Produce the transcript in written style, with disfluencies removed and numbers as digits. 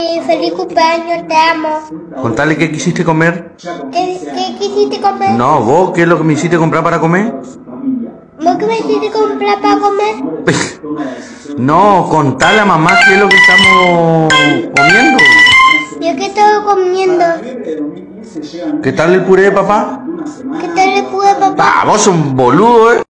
Feliz cumpleaños, te amo. Contale qué quisiste comer. ¿Qué quisiste comer? No, vos, ¿qué es lo que me hiciste comprar para comer? ¿Vos qué me hiciste comprar para comer? No, contale a mamá qué es lo que estamos comiendo. ¿Yo qué estoy comiendo? ¿Qué tal el puré de papá? ¿Qué tal el puré, papá? Ah, vos sos un boludo,